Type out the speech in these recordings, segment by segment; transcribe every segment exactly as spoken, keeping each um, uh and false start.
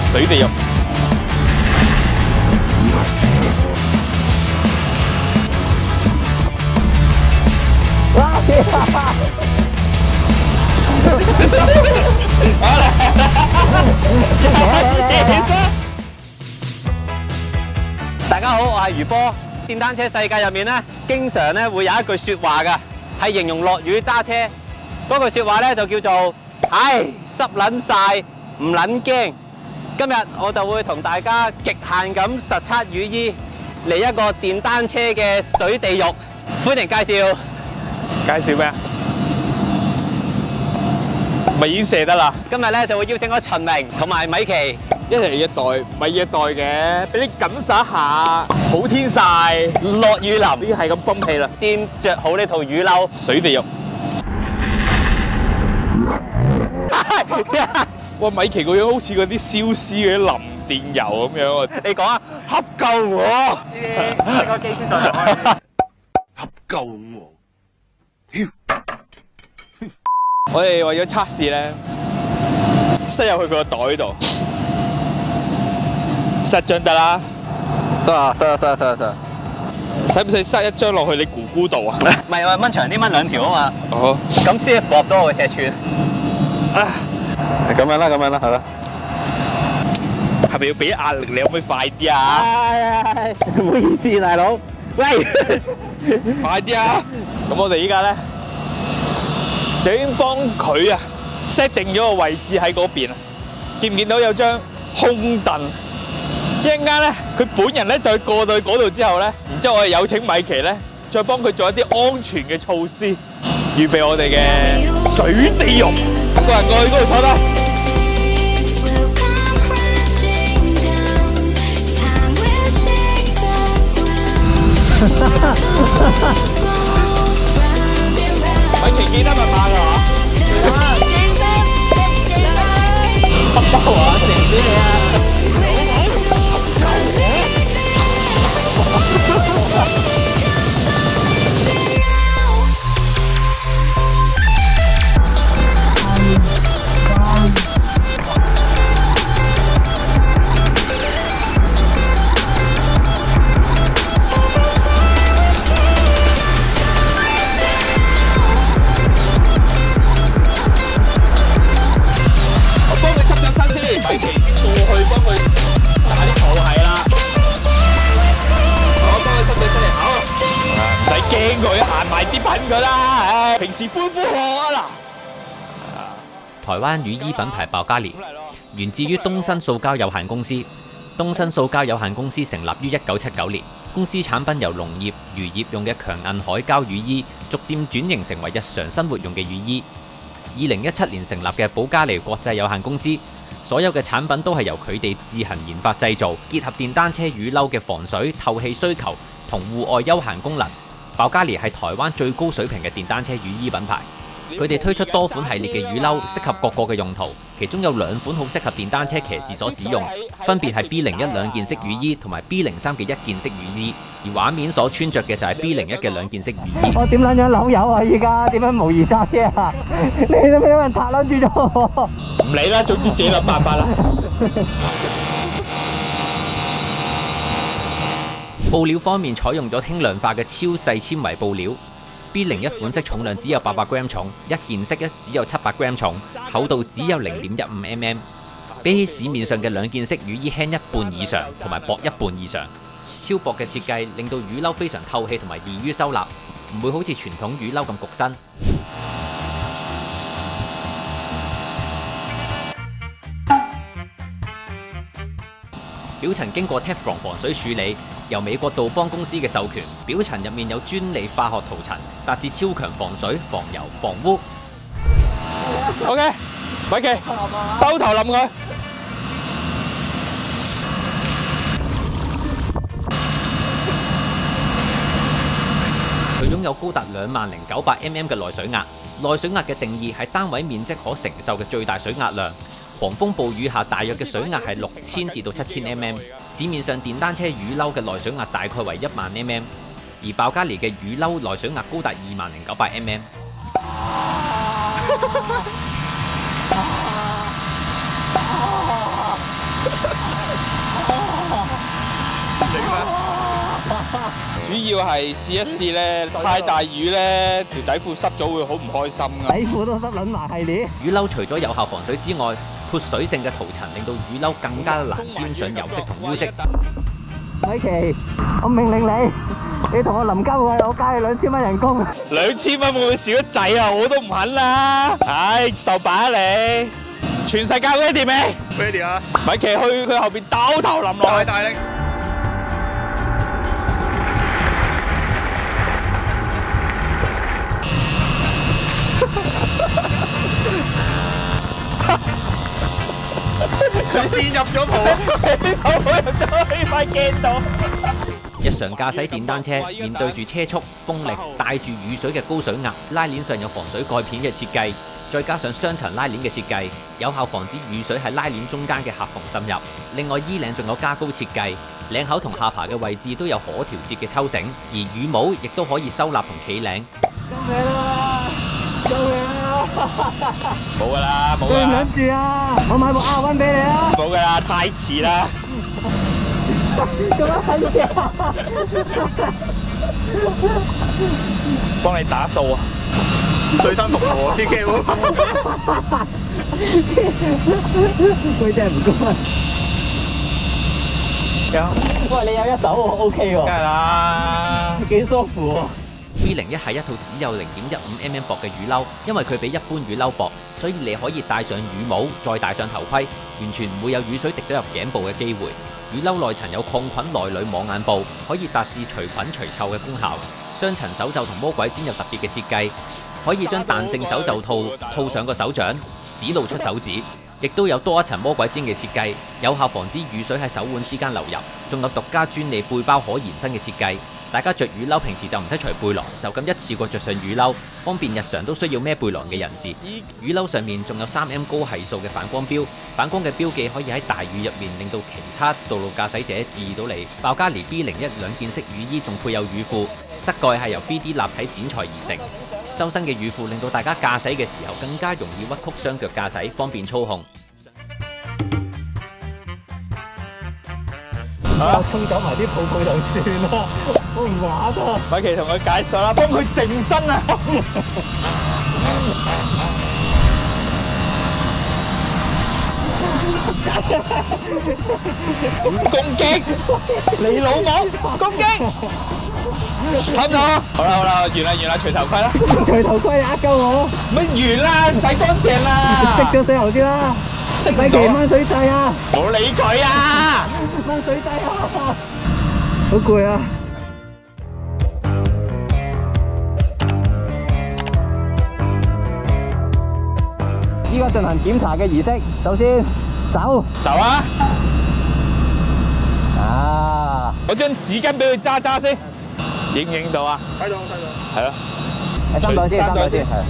水地獄。 大家好，我係余波。電單車世界入面咧，經常咧會有一句説話㗎，係形容落雨揸車。嗰句説話咧就叫做：唉，濕撚晒，唔撚驚。今日我就會同大家極限咁實測雨衣，嚟一個電單車嘅水地獄。歡迎介紹。 介紹咩啊？咪已經射得啦！ 今日咧就會邀請咗陳明同埋米奇。 一人一袋，咪一袋嘅，俾你感受一下，好天曬， 落雨淋， 已經係咁泵氣啦。 先着好呢套雨褸。 水地獄。哇！米奇個樣好似嗰啲燒絲嗰啲淋電油咁樣啊！ 你講啊，恰夠我。呢啲熄個機先再開。 恰夠我。我哋為咗測試咧，塞入去佢個袋度。塞張得啦， 得啊，塞啊塞啊塞啊塞啊！ 使唔使塞一張落去你姑姑度啊？ 唔係，我掹長啲，掹兩條啊嘛。 哦， 咁先符合到我嘅尺寸。啊，咁樣啦，咁樣啦，係啦。 係咪要俾壓力你？可唔可以快啲啊？ 唉，唔好意思，大佬。喂， 快啲啊！咁我哋依家咧就已經幫佢啊 set 定咗個位置喺嗰邊啊！見唔見到有張空凳？一陣間咧，佢本人咧再過到嗰度之後咧，然之後我哋有請米奇咧，再幫佢做一啲安全嘅措施，預備我哋嘅水地獄。個人過去嗰度坐低。米奇記得密碼㗎嘛？黑包啊！成啲你啊！平時歡呼我啦！ 台灣雨衣品牌爆嘉年源自於東新塑膠有限公司。東新塑膠有限公司成立於一九七九年，公司產品由農業、漁業用嘅強硬海膠雨衣，逐漸轉型成為日常生活用嘅雨衣。二零一七年成立嘅寶嘉尼國際有限公司，所有嘅產品都係由佢哋自行研發製造，結合電單車雨褸嘅防水透氣需求同戶外休閒功能。寶嘉尼係台灣最高水平嘅電單車雨衣品牌，佢哋推出多款系列嘅雨褸，適合各個嘅用途。其中有兩款好適合電單車騎士所使用，分別係 B 零一兩件式雨衣同埋 B 零三嘅一件式雨衣。而畫面所穿着嘅就係 B 零一嘅兩件式雨衣。 我點撚樣扭油啊？依家點樣模擬揸車啊？你都俾人撻撚住咗。 唔理啦，總之自己諗辦法啦。 布料方面採用咗輕量化嘅超細纖維布料 ，B 零一款式重量只有八百 gram 重，一件式一只有七百 gram 重，厚度只有零點一五 mm， 比起市面上嘅兩件式雨衣輕一半以上，同埋薄一半以上。超薄嘅設計令到雨褸非常透氣同埋易於收納，唔會好似傳統雨褸咁焗身。表層經過 Teflon 防水處理，由美國杜邦公司嘅授權，表層入面有專利化學塗層，達至超強防水、防油、防污。 OK， 米奇，兜頭冧佢。 佢擁有高達兩萬零九百 mm 嘅內水壓，內水壓嘅定義係單位面積可承受嘅最大水壓量。狂風暴雨下大約嘅水壓係六千至到七千 mm， 市面上電單車雨褸嘅內水壓大概為一萬 mm， 而寶嘉尼嘅雨褸內水壓高達二萬零九百 mm。 主要係試一試咧，太大雨咧，條底褲濕咗會好唔開心噶。 底褲都濕撚埋系列。 雨褸除咗有效防水之外，潑水性嘅塗層令到雨褸更加難沾上油漬同污漬。 米奇，我命令你，你同我臨交嘅，我加你兩千蚊人工。 兩千蚊會唔會少得滯啊？我都唔肯啦。唉，受把啊你！全世界 ready 未 ？ready 啊！ 米奇去佢後邊兜頭淋落去， 大力！佢變入咗泡， 我入咗喺塊鏡度。 日常駕駛電單車，面對住車速、風力、帶住雨水嘅高水壓，拉鏈上有防水蓋片嘅設計，再加上雙層拉鏈嘅設計，有效防止雨水喺拉鏈中間嘅合縫滲入。另外衣領仲有加高設計，領口同下巴嘅位置都有可調節嘅抽繩，而羽毛亦都可以收納同企領。 救命啊！救命啊！ 冇噶啦，冇對唔啦， 住啊！我買部 R 一俾你啊！ 冇噶啦，太遲啦。 做乜閪啊？ 幫你打數啊！ 最新服務 P K 喎。 佢真係唔該。 有， 喂，你有一手喎 ，OK 喎。 梗係啦。 幾舒服喎。 V 零一係一套只有零點一五 mm 薄嘅雨褸，因為佢比一般雨褸薄，所以你可以戴上羽毛，再戴上頭盔，完全唔會有雨水滴到入頸部嘅機會。雨褸內層有抗菌內裏網眼布，可以達至除菌除臭嘅功效。雙層手袖同魔鬼氈有特別嘅設計，可以將彈性手袖套套上個手掌，只露出手指。亦都有多一層魔鬼氈嘅設計，有效防止雨水喺手腕之間流入。仲有獨家專利背包可延伸嘅設計。大家着雨褸平時就唔使除背囊，就咁一次過着上雨褸，方便日常都需要孭背囊嘅人士。雨褸上面仲有三 M 高係數嘅反光標，反光嘅標記可以喺大雨入面令到其他道路駕駛者注意到你。爆加尼 B 零一兩件式雨衣仲配有雨褲，膝蓋係由 三 D 立體剪裁而成。修身嘅雨褲令到大家駕駛嘅時候更加容易屈曲雙腳駕駛，方便操控。 我沖走埋啲泡泡就算啦，我唔玩啊！ 米奇同佢解數啦，幫佢淨身啊！攻擊你老母！攻擊！差唔多。好啦好啦，完啦完啦，除頭盔啦！ 除頭盔呃鳩我， 乜完啦，洗乾淨啦！ 熄咗水喉先啦！ 熄米奇掹水掣啊！ 冇理佢啊！ 掹水掣啊！好攰啊！依家進行檢查嘅儀式，首先手手啊！ 啊！ 我將紙巾俾佢揸揸先，影唔影到啊？ 睇到睇到。 係咯， 喺三袋先，三袋先，係。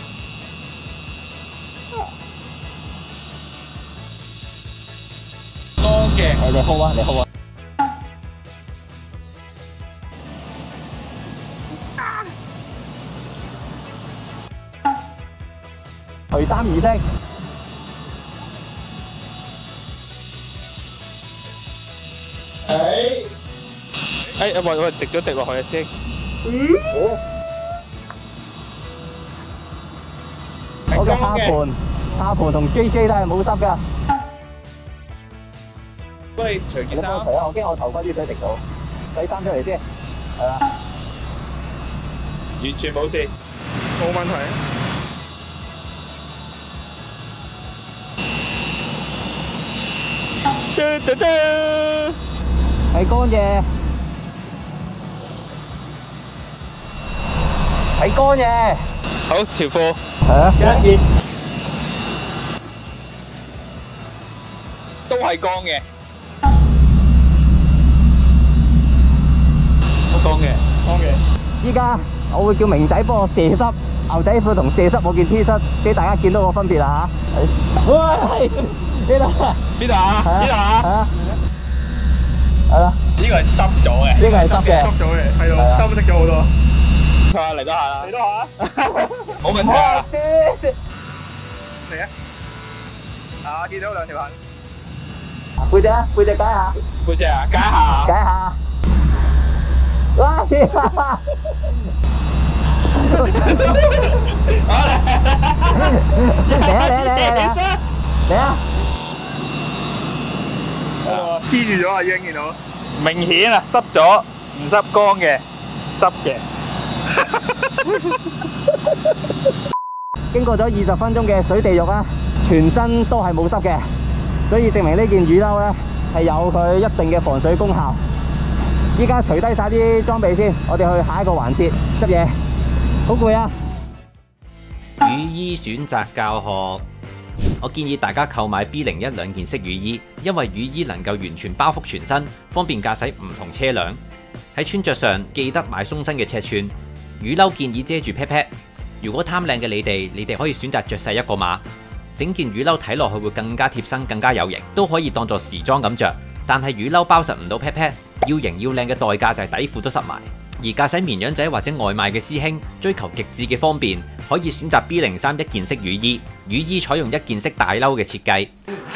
乾嘅。 誒，你好啊，你好啊。除衫儀式。 誒，誒，喂喂，滴咗滴落去啊先。 我嘅蝦盤，蝦盤同 J J 都係冇濕㗎。 幫你除件衫。 除啊！我驚我頭盔啲水滴到，洗衫出嚟先。係啦。 完全冇事。 冇問題。 嘟嘟嘟。 係乾嘅，係乾嘅。 好，條褲。 係啊，一件。 都係乾嘅。都乾嘅。 乾嘅。 依家我會叫明仔幫我射濕牛仔褲同射濕我件 T 恤，俾大家見到個分別啦嚇。喂，呢度。 邊度啊？呢度啊？ 係啊。係啦。 呢個係濕咗嘅。 呢個係濕嘅。 濕咗嘅，係咯，深色咗好多。 係啊，嚟多下啦。 嚟多下。 冇問題啊。 嚟啊！啊，見到兩條痕。 背脊啊，背脊解下。 背脊啊，解下。 解下。 嚟啊嚟啊嚟啊嚟啊！嚟啊！ 黐住咗啊，已經見到。 明顯啊，濕咗唔濕乾嘅，濕嘅。 經過咗二十分鐘嘅水地獄啦，全身都係冇濕嘅，所以證明呢件雨褸咧係有佢一定嘅防水功效。依家除低晒啲裝備先，我哋去下一個環節執嘢。好攰啊！ 雨衣選擇教學，我建議大家購買 B 零一兩件式雨衣，因為雨衣能夠完全包覆全身，方便駕駛唔同車輛。喺穿着上記得買鬆身嘅尺寸。雨褸建議遮住 pat pat。如果貪靚嘅你哋，你哋可以選擇着細一個碼，整件雨褸睇落去會更加貼身，更加有型，都可以當作時裝咁着。但係雨褸包實唔到 pat pat，要型要靚嘅代價就係底褲都濕埋。而駕駛綿羊仔或者外賣嘅師兄追求極致嘅方便，可以選擇 B 零三一件式雨衣。雨衣採用一件式大褸嘅設計。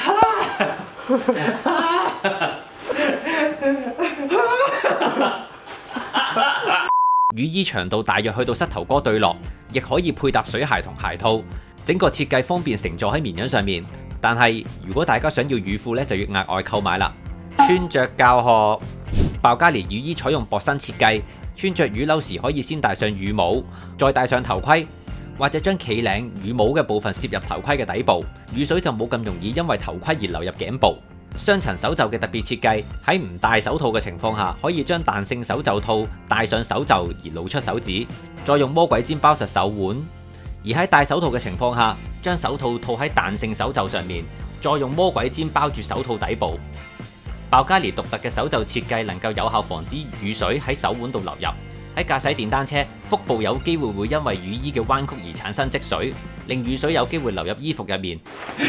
雨衣長度大約去到膝頭哥對落，亦可以配搭水鞋同鞋套，整個設計方便乘坐喺綿羊上面。但係如果大家想要雨褲呢，就要額外購買啦。穿着教學，爆加尼雨衣採用薄身設計，穿着雨褸時可以先戴上雨帽，再戴上頭盔，或者將企領雨帽嘅部分攝入頭盔嘅底部，雨水就冇咁容易因為頭盔而流入頸部。雙層手袖嘅特別設計，喺唔戴手套嘅情況下，可以將彈性手袖套戴上手袖而露出手指，再用魔鬼氈包實手腕；而喺戴手套嘅情況下，將手套套喺彈性手袖上面，再用魔鬼氈包住手套底部。爆加尼獨特嘅手袖設計能夠有效防止雨水喺手腕度流入。喺駕駛電單車，腹部有機會會因為雨衣嘅彎曲而產生積水，令雨水有機會流入衣服入面。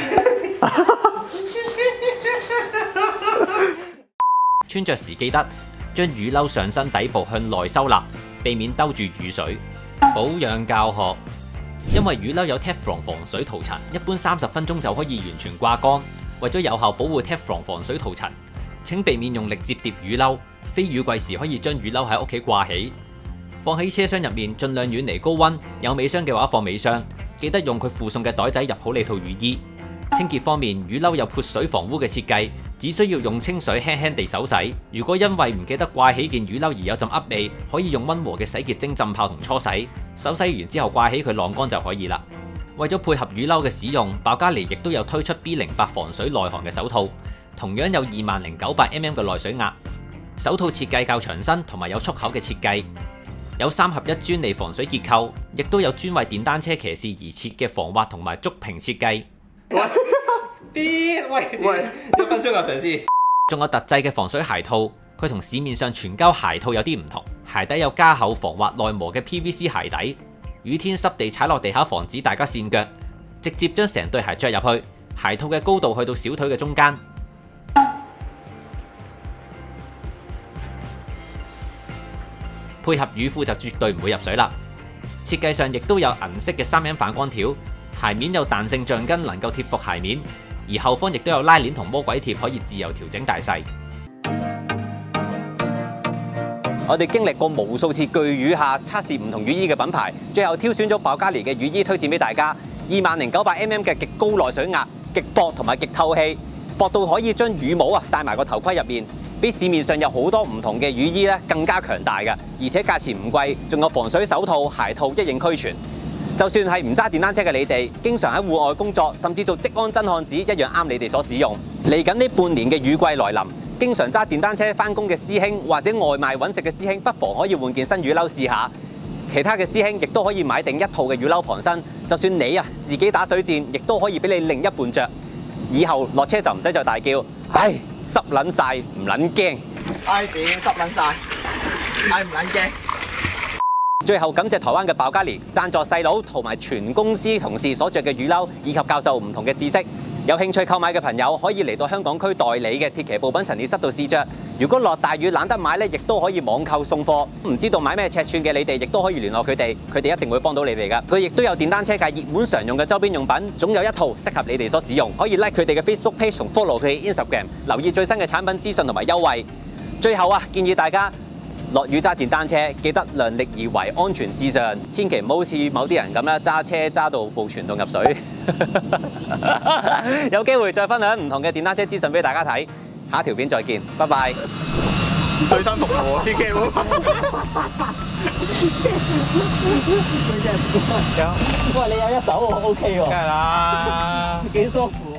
穿着時記得將雨褸上身底部向內收納，避免兜住雨水。保養教學，因為雨褸有 Teflon 防水塗層，一般三十分鐘就可以完全掛乾。為咗有效保護 Teflon 防水塗層，請避免用力摺疊雨褸。非雨季時可以將雨褸喺屋企掛起，放喺車廂入面，盡量遠離高溫。有尾箱嘅話放尾箱，記得用佢附送嘅袋仔入好你套雨衣。清潔方面，雨褸有潑水防污嘅設計，只需要用清水輕輕地手洗。如果因為唔記得掛起件雨褸而有陣噏味，可以用溫和嘅洗潔精浸泡同搓洗，手洗完之後掛起佢晾乾就可以啦。為咗配合雨褸嘅使用，爆加尼亦都有推出 B 零八防水內含嘅手套，同樣有二萬零九百 mm 嘅內水壓。手套設計較長身同埋有束口嘅設計，有三合一專利防水結構，亦都有專為電單車騎士而設嘅防滑同埋觸屏設計。 啲喂喂，一分鐘啊，上司。 仲有特製嘅防水鞋套，佢同市面上全膠鞋套有啲唔同，鞋底有加厚防滑耐磨嘅 P V C 鞋底，雨天濕地踩落地下防止大家跣腳，直接將成對鞋着入去，鞋套嘅高度去到小腿嘅中間。配合雨褲就絕對唔會入水啦。設計上亦都有銀色嘅三因反光條，鞋面有彈性橡筋能夠貼服鞋面，而後方亦都有拉鏈同魔鬼貼可以自由調整大細。 我哋經歷過無數次巨雨下測試唔同雨衣嘅品牌，最後挑選咗爆加尼嘅雨衣推薦俾大家。二萬零九百 mm 嘅極高內水壓、極薄同埋極透氣，薄到可以將雨帽啊戴埋個頭盔入面。比市面上有好多唔同嘅雨衣咧更加強大嘅，而且價錢唔貴，仲有防水手套、鞋套一應俱全。就算係唔揸電單車嘅你哋，經常喺戶外工作，甚至做職安真漢子，一樣啱你哋所使用。嚟緊呢半年嘅雨季來臨，經常揸電單車返工嘅師兄或者外賣揾食嘅師兄，不妨可以換件新雨褸試下。其他嘅師兄亦都可以買定一套嘅雨褸傍身，就算你啊自己打水戰，亦都可以俾你另一半着。以後落車就唔使再大叫，唉濕撚晒唔撚驚， 唉點濕撚晒，唉唔撚驚。 最後感謝台灣嘅爆加尼贊助細佬同埋全公司同事所着嘅雨褸，以及教授唔同嘅知識。有興趣購買嘅朋友可以嚟到香港區代理嘅鐵騎部品陳列室度試着。如果落大雨懶得買咧，亦都可以網購送貨。唔知道買咩尺寸嘅你哋，亦都可以聯絡佢哋，佢哋一定會幫到你哋噶。佢亦都有電單車界熱門常用嘅周邊用品，總有一套適合你哋所使用。可以 like 佢哋嘅 Facebook page 同 follow 佢哋 Instagram， 留意最新嘅產品資訊同埋優惠。最後啊，建議大家落雨揸電單車，記得量力而為，安全至上，千祈唔好似某啲人咁啦，揸車揸到部船凍入水。有機會再分享唔同嘅電單車資訊俾大家睇，下一條片再見，拜拜。 最新復活 P K 喎。 喂，你有一手喎，O K 喎， 梗係啦。 幾舒服。